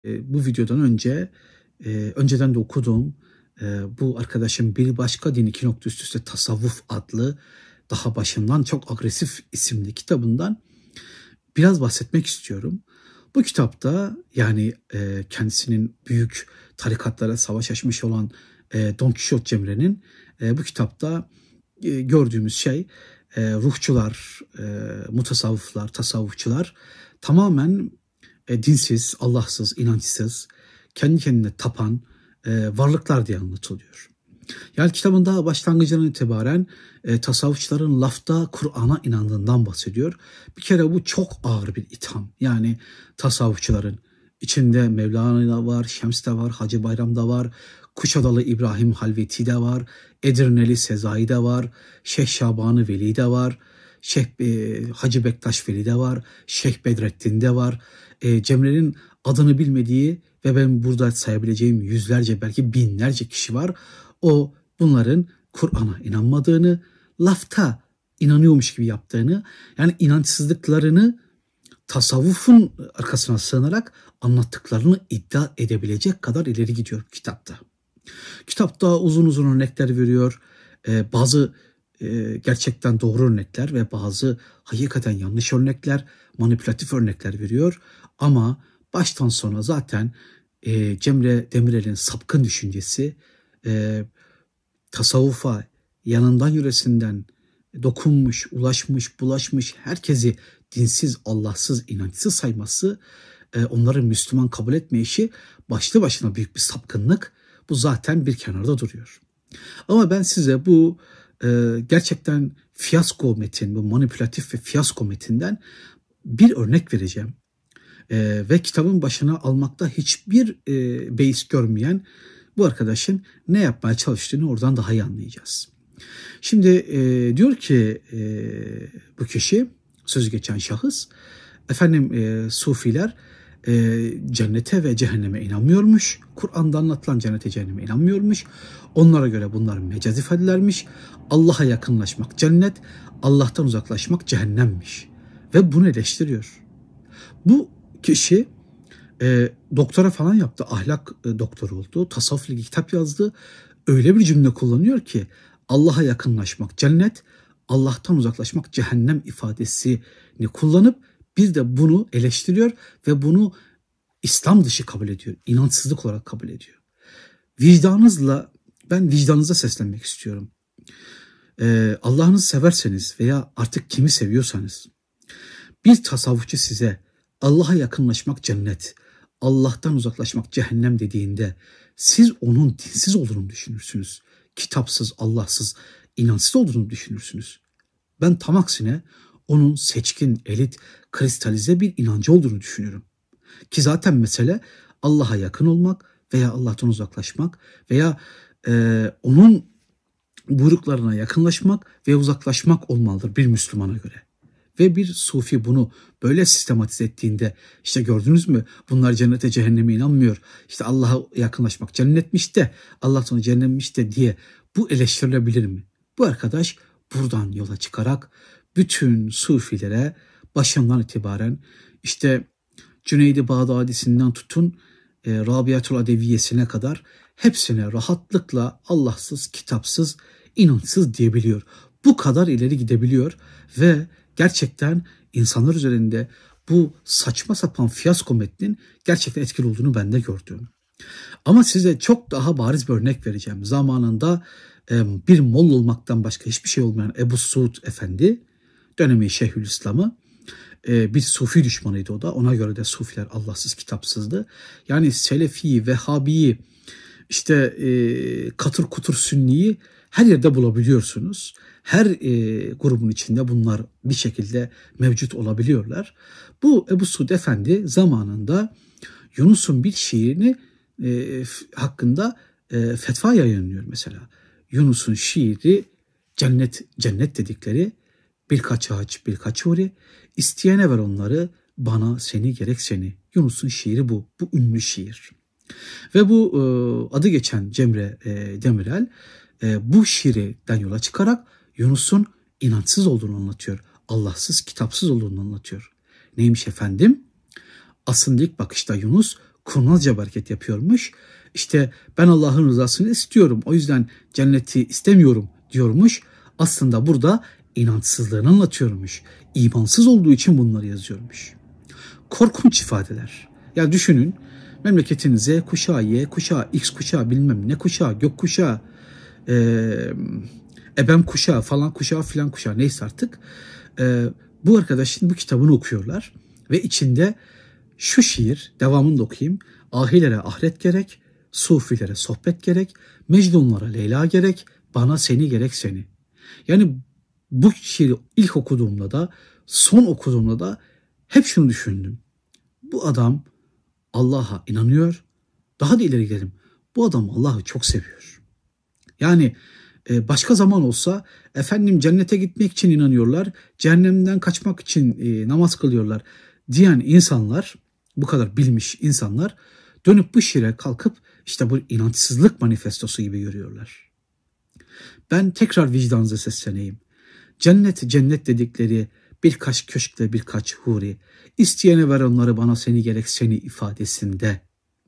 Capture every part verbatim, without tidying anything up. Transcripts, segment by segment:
E, bu videodan önce e, önceden de okuduğum e, bu arkadaşın Bir Başka Din iki nokta üst üste Tasavvuf adlı daha başından çok agresif isimli kitabından biraz bahsetmek istiyorum. Bu kitapta yani e, kendisinin büyük tarikatlara savaş açmış olan e, Don Kişot Cemre'nin e, bu kitapta e, gördüğümüz şey e, ruhçular, e, mutasavvıflar, tasavvufçular tamamen e, dinsiz, Allahsız, inançsız, kendi kendine tapan e, varlıklar diye anlatılıyor. Yani kitabın daha başlangıcından itibaren e, tasavvufçuların lafta Kur'an'a inandığından bahsediyor. Bir kere bu çok ağır bir itham. Yani tasavvufçuların içinde Mevlana da var, Şems de var, Hacı Bayram da var, Kuşadalı İbrahim Halveti de var, Edirneli Sezai de var, Şeyh Şaban-ı Veli de var, Şeyh e, Hacı Bektaş Veli de var, Şeyh Bedrettin de var. E, Cemre'nin adını bilmediği ve ben burada sayabileceğim yüzlerce belki binlerce kişi var. O bunların Kur'an'a inanmadığını, lafta inanıyormuş gibi yaptığını, yani inançsızlıklarını tasavvufun arkasına sığınarak anlattıklarını iddia edebilecek kadar ileri gidiyor kitapta. Kitapta uzun uzun örnekler veriyor. Ee, bazı e, gerçekten doğru örnekler ve bazı hakikaten yanlış örnekler, manipülatif örnekler veriyor. Ama baştan sona zaten e, Cemre Demirel'in sapkın düşüncesi, e, tasavvufa yanından yöresinden dokunmuş, ulaşmış, bulaşmış herkesi dinsiz, Allahsız, inançsız sayması, e, onların Müslüman kabul etmeyişi başlı başına büyük bir sapkınlık. Bu zaten bir kenarda duruyor. Ama ben size bu e, gerçekten fiyasko metin, bu manipülatif ve fiyasko metinden bir örnek vereceğim. E, ve kitabın başına almakta hiçbir e, beis görmeyen bu arkadaşın ne yapmaya çalıştığını oradan daha iyi anlayacağız. Şimdi e, diyor ki e, bu kişi, söz geçen şahıs, efendim e, Sufiler e, cennete ve cehenneme inanmıyormuş. Kur'an'da anlatılan cennete cehenneme inanmıyormuş. Onlara göre bunlar mecaz ifadelermiş. Allah'a yakınlaşmak cennet, Allah'tan uzaklaşmak cehennemmiş. Ve bunu eleştiriyor. Bu kişi e, doktora falan yaptı, ahlak e, doktoru oldu, tasavvufla kitap yazdı. Öyle bir cümle kullanıyor ki Allah'a yakınlaşmak cennet, Allah'tan uzaklaşmak cehennem ifadesini kullanıp bir de bunu eleştiriyor ve bunu İslam dışı kabul ediyor, inançsızlık olarak kabul ediyor. Vicdanınızla, ben vicdanınıza seslenmek istiyorum. Ee, Allah'ınızı severseniz veya artık kimi seviyorsanız, bir tasavvufçu size Allah'a yakınlaşmak cennet, Allah'tan uzaklaşmak cehennem dediğinde siz onun dinsiz olduğunu düşünürsünüz. Kitapsız, Allahsız, inançsız olduğunu düşünürsünüz. Ben tam aksine onun seçkin, elit, kristalize bir inancı olduğunu düşünüyorum. Ki zaten mesele Allah'a yakın olmak veya Allah'tan uzaklaşmak veya e, onun buyruklarına yakınlaşmak ve uzaklaşmak olmalıdır bir Müslümana göre. Ve bir sufi bunu böyle sistematize ettiğinde, işte gördünüz mü, bunlar cennete cehenneme inanmıyor, İşte Allah'a yakınlaşmak cennetmiş de Allah'tan cehennemmiş de diye bu eleştirilebilir mi? Bu arkadaş buradan yola çıkarak bütün sufilere başından itibaren işte Cüneyd-i Bağdadisi'nden tutun e, Rabiatul Adeviyesine kadar hepsine rahatlıkla Allahsız, kitapsız, inançsız diyebiliyor. Bu kadar ileri gidebiliyor ve gerçekten insanlar üzerinde bu saçma sapan fiyasko metnin gerçekten etkili olduğunu ben de gördüm. Ama size çok daha bariz bir örnek vereceğim. Zamanında e, bir Molla olmaktan başka hiçbir şey olmayan Ebu Suud Efendi, dönemi Şeyhülislam'ı, e, bir Sufi düşmanıydı o da. Ona göre de Sufiler Allahsız, kitapsızdı. Yani Selefi'yi, Vehhabi'yi, işte e, katır kutur Sünni'yi her yerde bulabiliyorsunuz. Her e, grubun içinde bunlar bir şekilde mevcut olabiliyorlar. Bu Ebu Suud Efendi zamanında Yunus'un bir şiirini e, hakkında e, fetva yayınlıyor mesela. Yunus'un şiiri cennet cennet dedikleri, birkaç ağaç birkaç huri, isteyene ver onları, bana seni gerek seni. Yunus'un şiiri bu. Bu ünlü şiir. Ve bu e, adı geçen Cemre e, Demirel e, bu şiirden yola çıkarak Yunus'un inançsız olduğunu anlatıyor. Allahsız, kitapsız olduğunu anlatıyor. Neymiş efendim? Aslında ilk bakışta Yunus kurnazca bir hareket yapıyormuş. İşte ben Allah'ın rızasını istiyorum, o yüzden cenneti istemiyorum diyormuş. Aslında burada inançsızlığını anlatıyormuş. İmansız olduğu için bunları yazıyormuş. Korkunç ifadeler. Ya düşünün, memleketinize kuşağı Y, kuşağı X kuşağı, bilmem ne kuşağı, gök kuşağı, e, ebem kuşağı falan kuşağı filan kuşağı, neyse artık. E, bu arkadaşın bu kitabını okuyorlar ve içinde şu şiir, devamını da okuyayım. Ahilere ahiret gerek, sufilere sohbet gerek, mecnunlara Leyla gerek, bana seni gerek seni. Yani bu şiiri ilk okuduğumda da son okuduğumda da hep şunu düşündüm. Bu adam Allah'a inanıyor. Daha da ileri gidelim. Bu adam Allah'ı çok seviyor. Yani başka zaman olsa efendim cennete gitmek için inanıyorlar, cehennemden kaçmak için e, namaz kılıyorlar diyen insanlar, bu kadar bilmiş insanlar dönüp bu şiire kalkıp işte bu inançsızlık manifestosu gibi görüyorlar. Ben tekrar vicdanınıza sesleneyim. Cennet cennet dedikleri birkaç köşkle birkaç huri, isteyene ver onları bana seni gerek seni ifadesinde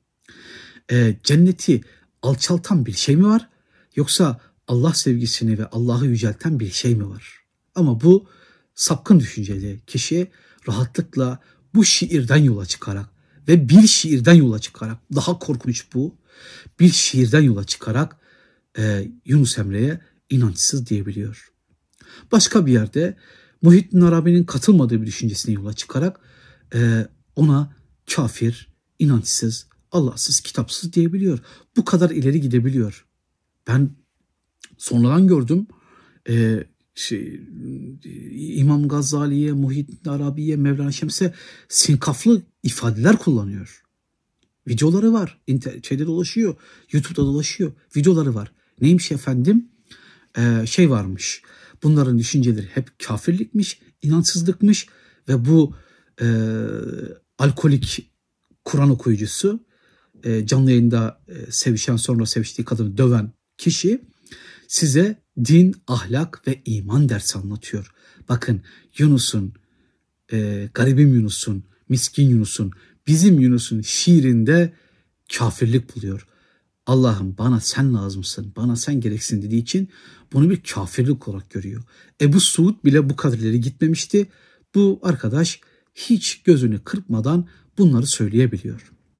e, cenneti alçaltan bir şey mi var, yoksa Allah sevgisini ve Allah'ı yücelten bir şey mi var? Ama bu sapkın düşünceli kişi rahatlıkla bu şiirden yola çıkarak ve bir şiirden yola çıkarak, daha korkunç bu, bir şiirden yola çıkarak e, Yunus Emre'ye inançsız diyebiliyor. Başka bir yerde Muhittin Arabi'nin katılmadığı bir düşüncesine yola çıkarak e, ona kafir, inançsız, Allahsız, kitapsız diyebiliyor. Bu kadar ileri gidebiliyor. Ben sonradan gördüm e, şey, İmam Gazali'ye, Muhittin Arabi'ye, Mevlana Şems'e sinkaflı ifadeler kullanıyor. Videoları var. Şeyde dolaşıyor. YouTube'da dolaşıyor. Videoları var. Neymiş efendim? Ee, şey varmış. Bunların düşünceleri hep kafirlikmiş, inançsızlıkmış ve bu e, alkolik Kur'an okuyucusu, e, canlı yayında e, sevişen, sonra seviştiği kadını döven kişi size din, ahlak ve iman dersi anlatıyor. Bakın Yunus'un, e, garibim Yunus'un, miskin Yunus'un, bizim Yunus'un şiirinde kafirlik buluyor. Allah'ım bana sen lazımsın, bana sen gereksin dediği için bunu bir kafirlik olarak görüyor. Ebu Suud bile bu kadar ileri gitmemişti. Bu arkadaş hiç gözünü kırpmadan bunları söyleyebiliyor.